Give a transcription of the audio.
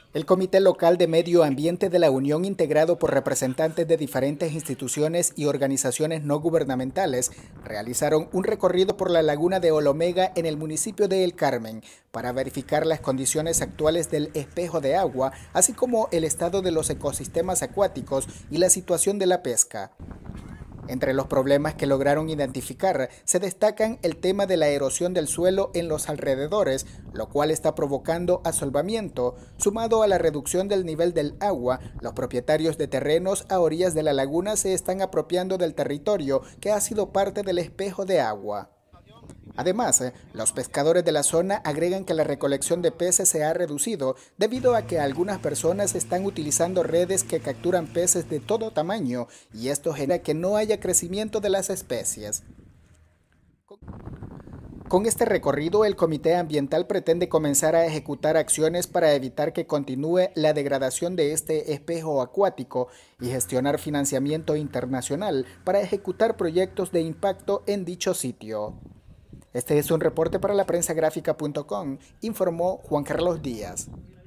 El Comité Local de Medio Ambiente de la Unión, integrado por representantes de diferentes instituciones y organizaciones no gubernamentales, realizaron un recorrido por la laguna de Olomega en el municipio de El Carmen para verificar las condiciones actuales del espejo de agua, así como el estado de los ecosistemas acuáticos y la situación de la pesca. Entre los problemas que lograron identificar se destacan el tema de la erosión del suelo en los alrededores, lo cual está provocando asolvamiento. Sumado a la reducción del nivel del agua, los propietarios de terrenos a orillas de la laguna se están apropiando del territorio que ha sido parte del espejo de agua. Además, los pescadores de la zona agregan que la recolección de peces se ha reducido debido a que algunas personas están utilizando redes que capturan peces de todo tamaño y esto genera que no haya crecimiento de las especies. Con este recorrido, el Comité Ambiental pretende comenzar a ejecutar acciones para evitar que continúe la degradación de este espejo acuático y gestionar financiamiento internacional para ejecutar proyectos de impacto en dicho sitio. Este es un reporte para la prensagráfica.com, informó Juan Carlos Díaz.